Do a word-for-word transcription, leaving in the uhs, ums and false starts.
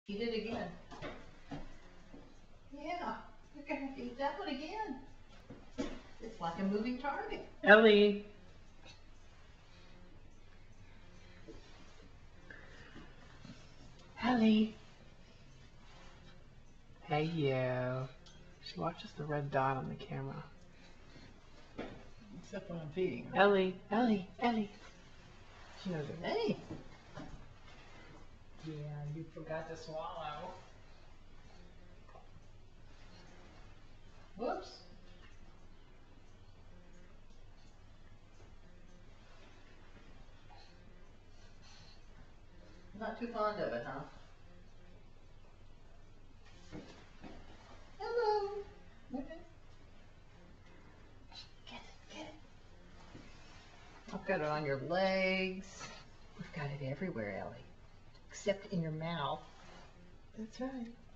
Eat it again. Yeah, you're gonna have to eat that one again. It's like a moving target. Ellie. Ellie. Hey, you. She watches the red dot on the camera. Except when I'm feeding her. Ellie, Ellie, Ellie. She knows her name. Hey. Yeah, you forgot to swallow. Whoops. Not too fond of it, huh? Hello. Okay. Get it, get it. I've got it on your legs. We've got it everywhere, Ellie. Except in your mouth. That's right.